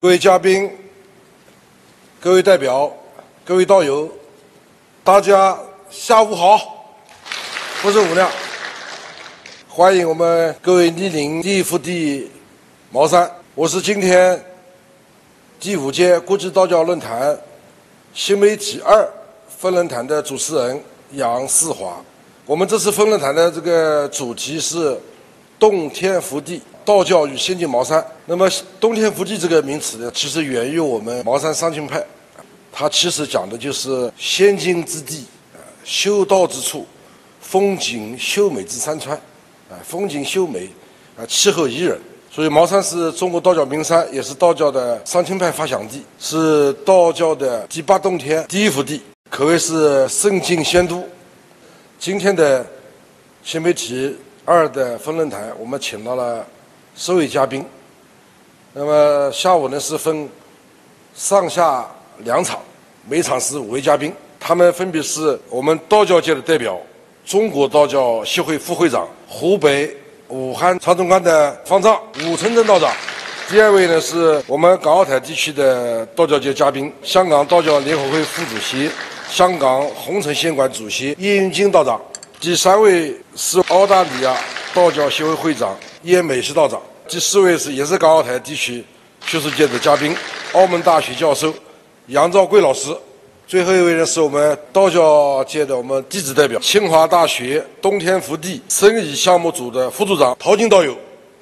各位嘉宾、各位代表、各位道友，大家下午好！我是吴亮，欢迎我们各位莅临第一福地茅山。我是今天第5届国际道教论坛新媒体2分论坛的主持人杨世华。我们这次分论坛的这个主题是洞天福地，道教与仙境茅山。那么洞天福地这个名词呢，其实源于我们茅山桑清派，它其实讲的就是仙境之地，修道之处，风景秀美之山川，风景秀美，气候宜人。所以茅山是中国道教名山，也是道教的桑清派发祥地，是道教的第8洞天第一福地，可谓是圣境仙都。今天的新媒体2的分论坛，我们请到了10位嘉宾。那么下午呢是分上下2场，每场是5位嘉宾，他们分别是我们道教界的代表，中国道教协会副会长，湖北武汉长总观的方丈武承正道长。第2位呢是我们港澳台地区的道教界嘉宾，香港道教联合会副主席，香港红尘仙馆主席叶云金道长。第3位是澳大利亚道教协会会长叶美熙道长。第4位也是港澳台地区学术界的嘉宾，澳门大学教授杨兆贵老师。最后一位呢是我们道教界的我们弟子代表，清华大学洞天福地生意项目组的副组长陶金道友。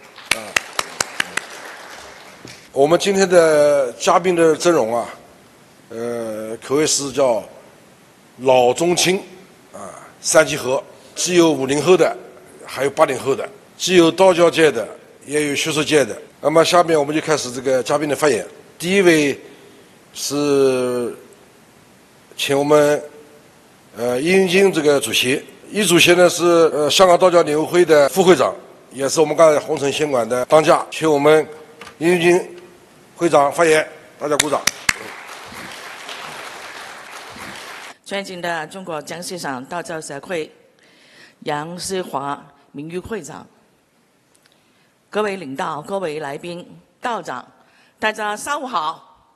我们今天的嘉宾的阵容啊，可谓是叫老中青三集合，既有50后的，还有80后的，既有道教界的，也有学术界的。那么下面我们就开始这个嘉宾的发言。第1位是请我们叶云金这个主席，叶主席呢是香港道教联合会的副会长，也是我们刚才红尘仙馆的当家，请我们叶云金会长发言，大家鼓掌。 尊敬的中国江西省道教协会杨世华名誉会长，各位领导、各位来宾、道长，大家上午好！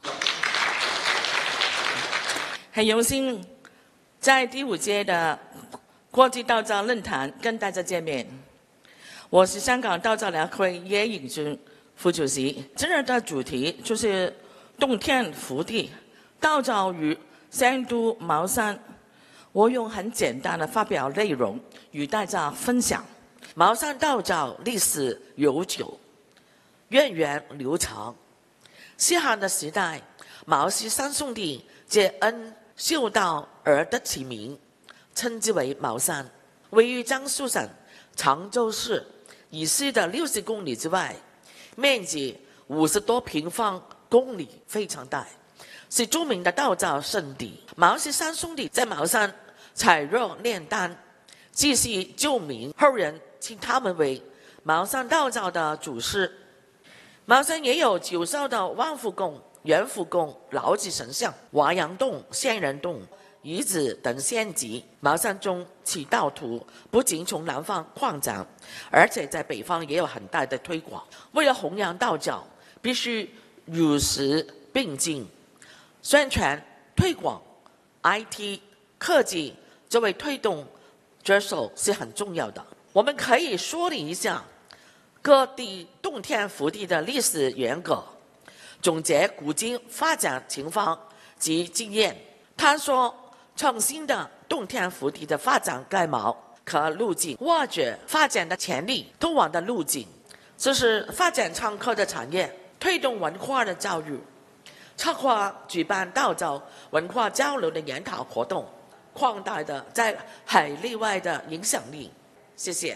很荣幸在第5届的国际道教论坛跟大家见面。我是香港道教联合会叶颖君副主席。今日的主题就是洞天福地，道教与仙都茅山。我用很简单的发表内容与大家分享。茅山道教历史悠久，源远流长。西汉的时代，毛氏3兄弟借恩修道而得其名，称之为茅山。位于江苏省常州市以西的60公里之外，面积50多平方公里，非常大，是著名的道教圣地。毛氏3兄弟在茅山采肉炼丹，继续救民，后人称他们为茅山道教的祖师。茅山也有9艘的万福宫、元福宫、老子神像、华阳洞、仙人洞、遗址等仙籍。茅山中其道途不仅从南方扩展，而且在北方也有很大的推广。为了弘扬道教，必须与时并进，宣传推广 IT 科技作为推动着手是很重要的。我们可以梳理一下各地洞天福地的历史沿革，总结古今发展情况及经验，探索创新的洞天福地的发展概貌和路径，挖掘发展的潜力，通往的路径。这是发展创科的产业，推动文化的教育，策划举办道教文化交流的研讨活动，扩大的在海内外的影响力。谢谢。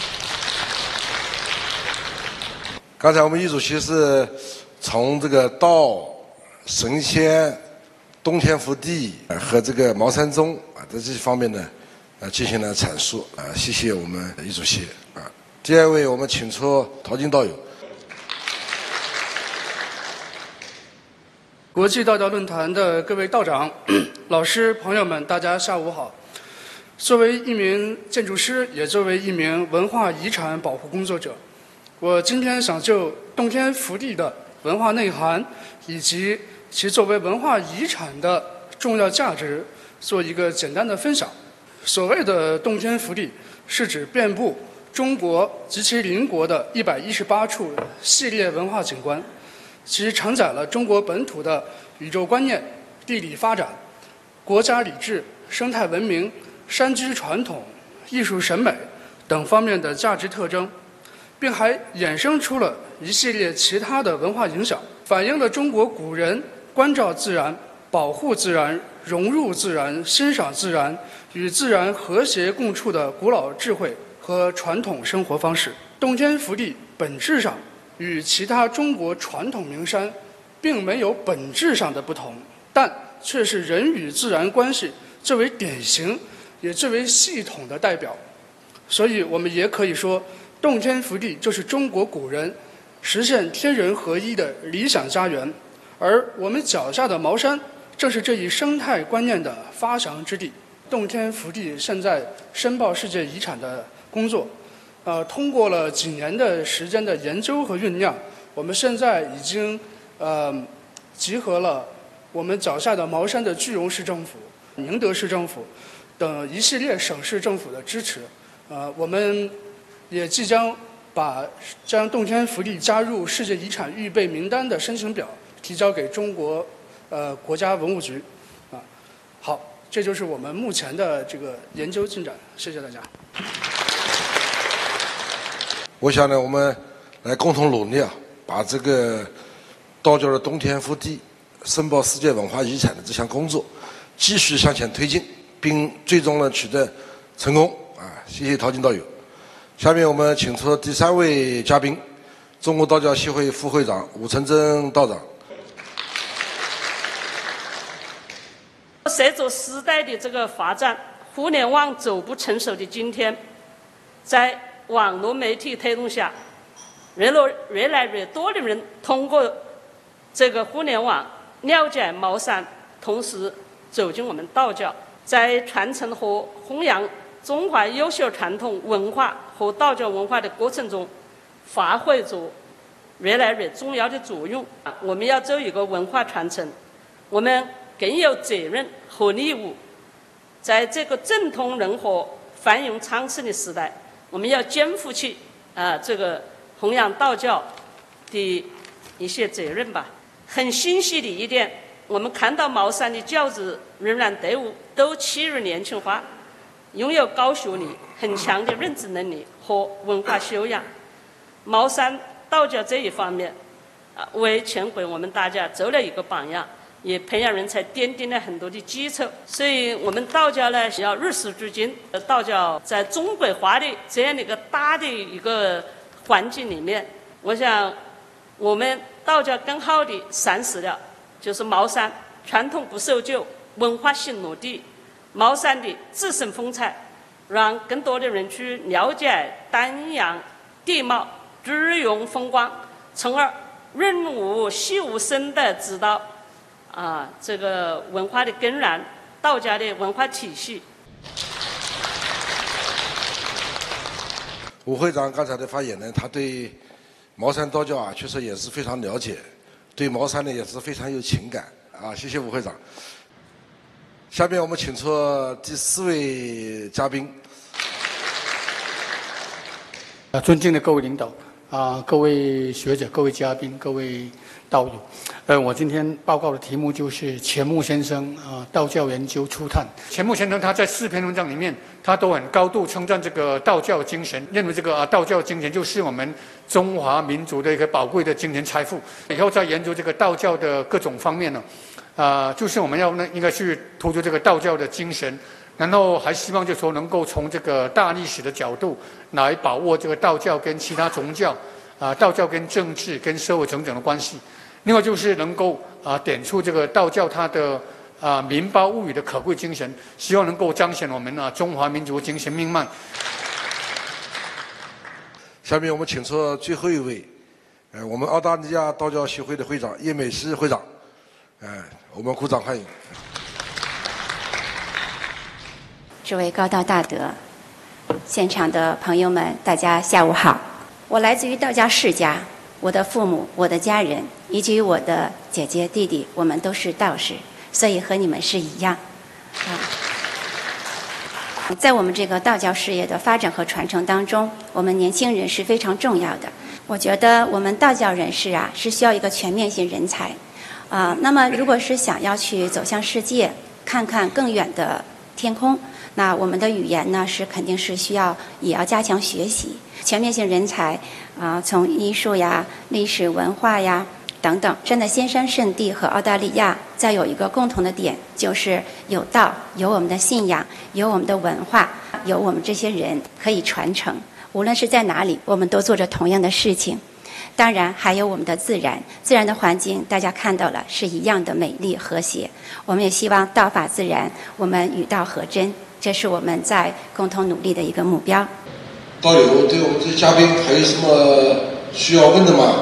刚才我们叶主席是从这个道、神仙、洞天福地和这个茅山宗在这方面呢进行了阐述谢谢我们叶主席第2位我们请出陶金道友。 国际道教论坛的各位道长、老师、朋友们，大家下午好。作为一名建筑师，也作为一名文化遗产保护工作者，我今天想就洞天福地的文化内涵以及其作为文化遗产的重要价值做一个简单的分享。所谓的洞天福地，是指遍布中国及其邻国的118处系列文化景观，其承载了中国本土的宇宙观念、地理发展、国家礼制、生态文明、山居传统、艺术审美等方面的价值特征，并还衍生出了一系列其他的文化影响，反映了中国古人关照自然、保护自然、融入自然、欣赏自然、与自然和谐共处的古老智慧和传统生活方式。洞天福地本质上与其他中国传统名山并没有本质上的不同，但却是人与自然关系最为典型也最为系统的代表。所以我们也可以说，洞天福地就是中国古人实现天人合一的理想家园，而我们脚下的茅山正是这一生态观念的发祥之地。洞天福地现在申报世界遗产的工作，通过了几年的时间的研究和酝酿，我们现在已经集合了我们脚下的茅山的句容市政府、宁德市政府等一系列省市政府的支持。我们也即将将洞天福地加入世界遗产预备名单的申请表提交给中国国家文物局。好，这就是我们目前的这个研究进展。谢谢大家。 我想呢，我们来共同努力把这个道教的洞天福地申报世界文化遗产的这项工作继续向前推进，并最终呢取得成功。谢谢陶金道友。下面我们请出第3位嘉宾，中国道教协会副会长武承珍道长。 随着时代的这个发展，互联网逐步成熟的今天，在网络媒体推动下，越来越多的人通过这个互联网了解茅山，同时走进我们道教，在传承和弘扬中华优秀传统文化和道教文化的过程中，发挥着越来越重要的作用。我们要做一个文化传承，我们更有责任和义务，在这个政通人和、繁荣昌盛的时代，我们要肩负起这个弘扬道教的一些责任吧。很欣喜的一点，我们看到茅山的教子仍然队伍都趋于年轻化，拥有高学历、很强的认知能力和文化修养。茅山道教这一方面，为全国我们大家做了一个榜样，也培养人才奠定了很多的基础。所以我们道教呢，要与时俱进。道教在中国化的这样的一个大的一个环境里面，我想我们道教更好的阐释了就是茅山传统不守旧，文化新落地，茅山的自身风采，让更多的人去了解丹阳地貌、日用风光，从而润物细无声的知道这个文化的根源，道家的文化体系。 武会长刚才的发言呢，他对茅山道教确实也是非常了解，对茅山呢也是非常有情感谢谢武会长。下面我们请出第4位嘉宾。 尊敬的各位领导各位学者、各位嘉宾、各位道友，我今天报告的题目就是钱穆先生道教研究初探。钱穆先生他在4篇文章里面，他都很高度称赞这个道教精神，认为这个道教精神就是我们中华民族的一个宝贵的精神财富。以后在研究这个道教的各种方面呢，就是我们应该去突出这个道教的精神，然后还希望就说能够从这个大历史的角度来把握这个道教跟其他宗教道教跟政治跟社会等等的关系。另外就是能够点出这个道教它的民胞物语的可贵精神，希望能够彰显我们中华民族精神命脉。 下面我们请出最后一位，我们澳大利亚道教协会的会长叶美熙会长，我们鼓掌欢迎。 诸位高道大德，现场的朋友们，大家下午好。我来自于道家世家， 我的父母、我的家人以及我的姐姐、弟弟，我们都是道士，所以和你们是一样。在我们这个道教事业的发展和传承当中，我们年轻人是非常重要的。我觉得我们道教人士啊，是需要一个全面性人才。那么如果是想要去走向世界，看看更远的天空，那我们的语言呢是肯定是需要也要加强学习。全面性人才从艺术呀、历史文化呀等等，真的仙山圣地和澳大利亚再有一个共同的点，就是有道，有我们的信仰，有我们的文化，有我们这些人可以传承。无论是在哪里，我们都做着同样的事情。当然还有我们的自然的环境，大家看到了是一样的美丽和谐。我们也希望道法自然，我们与道合真，这是我们在共同努力的一个目标。 道友对我们这些嘉宾还有什么需要问的吗？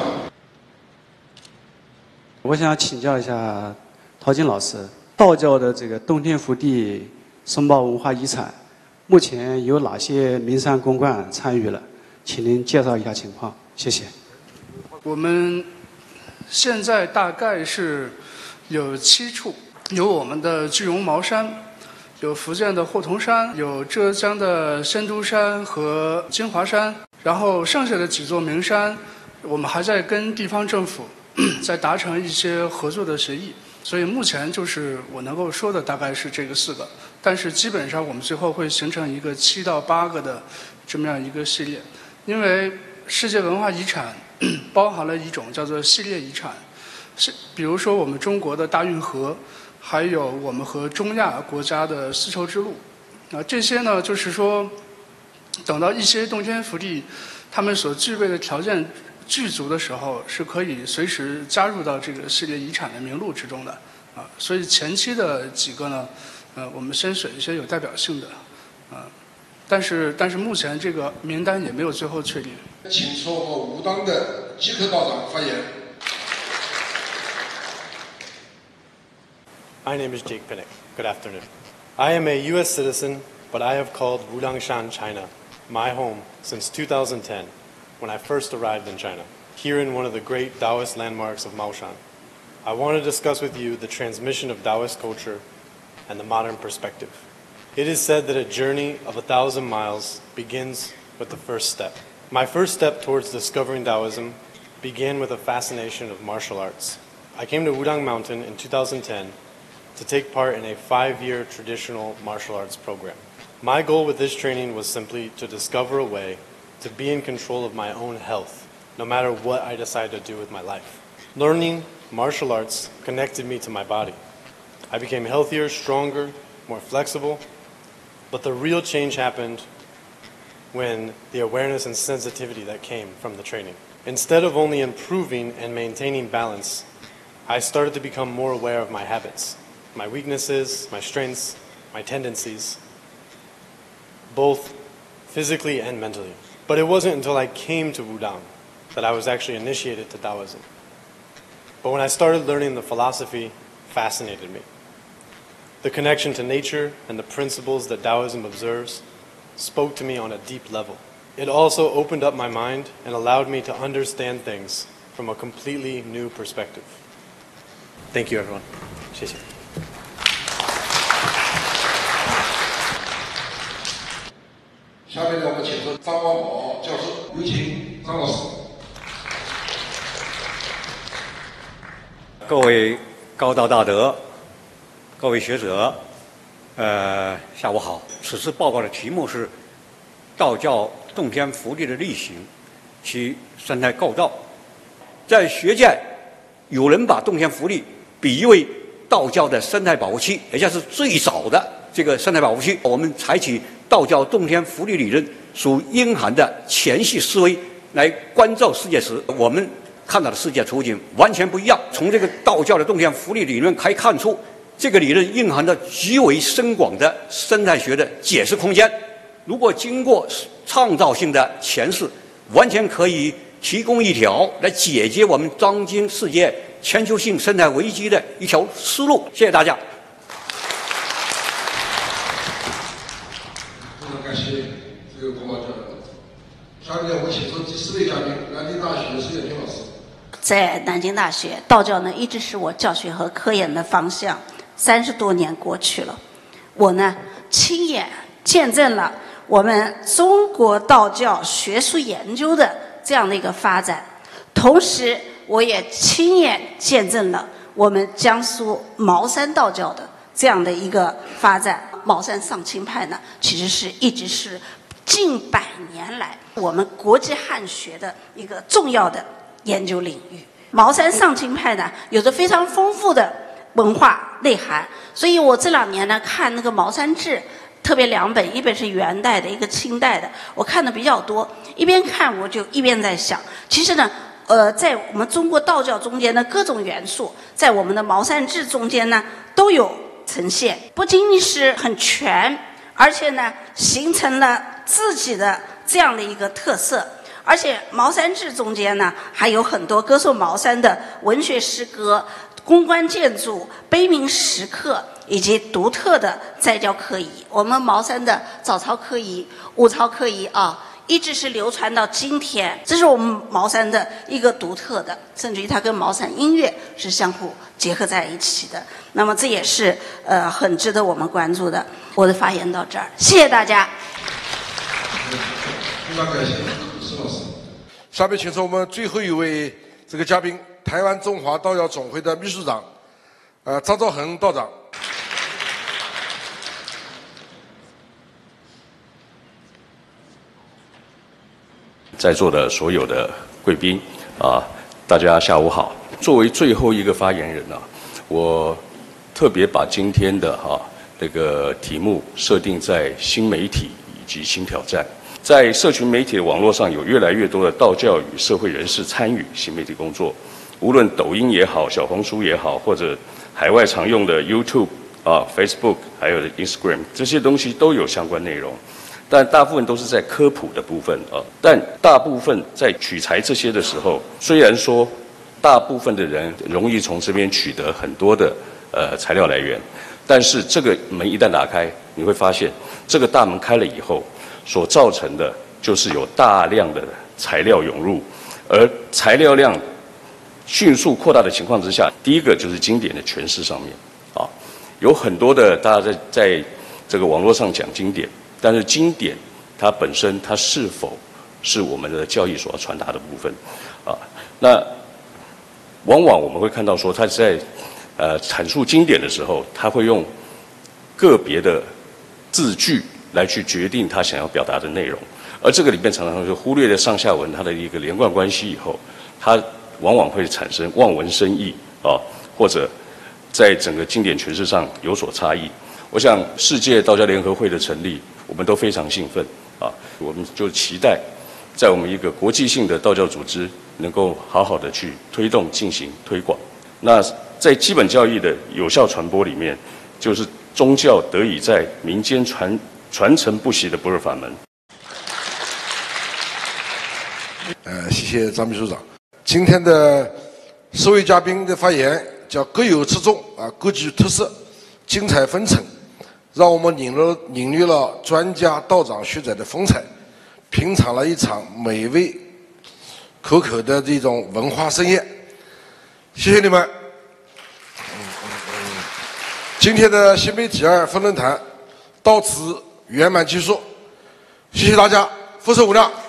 我想请教一下陶晶老师，道教的这个洞天福地申报文化遗产，目前有哪些名山公观参与了？请您介绍一下情况，谢谢。 我们现在大概是有7处，有我们的句容茅山，有福建的霍童山，有浙江的仙都山和金华山，然后剩下的几座名山，我们还在跟地方政府在达成一些合作的协议。所以目前就是我能够说的大概是这个4个，但是基本上我们最后会形成一个7到8个的这么样一个系列。因为世界文化遗产包含了一种叫做系列遗产，比如说我们中国的大运河，还有我们和中亚国家的丝绸之路。这些呢，就是说等到一些洞天福地他们所具备的条件具足的时候，是可以随时加入到这个系列遗产的名录之中的。所以前期的几个呢，我们先选一些有代表性的。但是目前这个名单也没有最后确定。 请出我们武当的吉克道长发言。 My name is Jake Pinnock. Good afternoon. I am a U.S. citizen, but I have called Wudangshan, China, my home since 2010, when I first arrived in China, here in one of the great Taoist landmarks of Maoshan. I want to discuss with you the transmission of Taoist culture and the modern perspective. It is said that a journey of 1,000 miles begins with the first step. My first step towards discovering Taoism began with a fascination of martial arts. I came to Wudang Mountain in 2010 to take part in a 5-year traditional martial arts program. My goal with this training was simply to discover a way to be in control of my own health, no matter what I decide to do with my life. Learning martial arts connected me to my body. I became healthier, stronger, more flexible, but the real change happened when the awareness and sensitivity that came from the training. Instead of only improving and maintaining balance, I started to become more aware of my habits, my weaknesses, my strengths, my tendencies, both physically and mentally. But it wasn't until I came to Wudang that I was actually initiated to Taoism. But when I started learning the philosophy, fascinated me. The connection to nature and the principles that Taoism observes spoke to me on a deep level. It also opened up my mind and allowed me to understand things from a completely new perspective. Thank you, everyone. 谢谢。 下面呢，我们请出张光宝教授，有请张老师。 各位高道大德，各位学者，下午好。此次报告的题目是道教洞天福地的力行，其生态构造。在学界，有人把洞天福地比喻为道教的生态保护区，也就是最早的这个生态保护区。我们采取道教洞天福地理论所蕴含的前系思维来关照世界时，我们看到的世界处境完全不一样。从这个道教的洞天福地理论可以看出，这个理论蕴含着极为深广的生态学的解释空间。如果经过创造性的诠释，完全可以提供一条来解决我们当今世界全球性生态危机的一条思路。谢谢大家。 非常感谢这个光宝教授。下面我请出第4位嘉宾，南京大学施远平老师。 在南京大学，道教呢一直是我教学和科研的方向。30多年过去了，我呢亲眼见证了我们中国道教学术研究的这样的一个发展，同时我也亲眼见证了我们江苏茅山道教的这样的一个发展。茅山上清派呢，其实一直是近100年来我们国际汉学的一个重要的研究领域。茅山上清派呢，有着非常丰富的文化内涵，所以我这2年呢看那个《茅山志》，特别2本，一本是元代的，一个清代的，我看的比较多。一边看我就一边在想，其实呢，在我们中国道教中间的各种元素，在我们的《茅山志》中间呢都有呈现，不仅仅是很全，而且呢形成了自己的这样的一个特色。而且《茅山志》中间呢还有很多歌颂茅山的文学诗歌、宫观建筑、碑铭石刻以及独特的斋教科仪。我们茅山的早操科仪、午操科仪一直是流传到今天，这是我们茅山的一个独特的，甚至于它跟茅山音乐是相互结合在一起的。那么这也是很值得我们关注的。我的发言到这儿，谢谢大家。 非常感谢施老师。下面请出我们最后一位这个嘉宾，台湾中华道教总会的秘书长，张兆恒道长。 在座的所有的贵宾大家下午好。作为最后一个发言人我特别把今天的这个题目设定在新媒体以及新挑战。在社群媒体的网络上，有越来越多的道教与社会人士参与新媒体工作，无论抖音也好，小红书也好，或者海外常用的 YouTube Facebook 还有 Instagram， 这些东西都有相关内容。但大部分都是在科普的部分但大部分在取材这些的时候，虽然说大部分的人容易从这边取得很多的材料来源，但是这个门一旦打开，你会发现这个大门开了以后，所造成的就是有大量的材料涌入，而材料量迅速扩大的情况之下，第一个就是经典的诠释上面有很多的大家在这个网络上讲经典。但是经典它本身它是否是我们的教义所要传达的部分那往往我们会看到说他在阐述经典的时候，他会用个别的字句来去决定他想要表达的内容，而这个里面常常就忽略了上下文它的一个连贯关系以后，它往往会产生望文生义或者在整个经典诠释上有所差异。我想世界道教联合会的成立，我们都非常兴奋我们就期待在我们一个国际性的道教组织能够好好的去推动进行推广。那在基本教义的有效传播里面，就是宗教得以在民间传承不息的不二法门。 谢谢张秘书长。今天的4位嘉宾的发言叫各有侧重各具特色，精彩纷呈，让我们领略了专家道长学者的风采，品尝了一场美味可口的这种文化盛宴。谢谢你们。今天的新媒体2分论坛到此圆满结束，谢谢大家，福寿无量。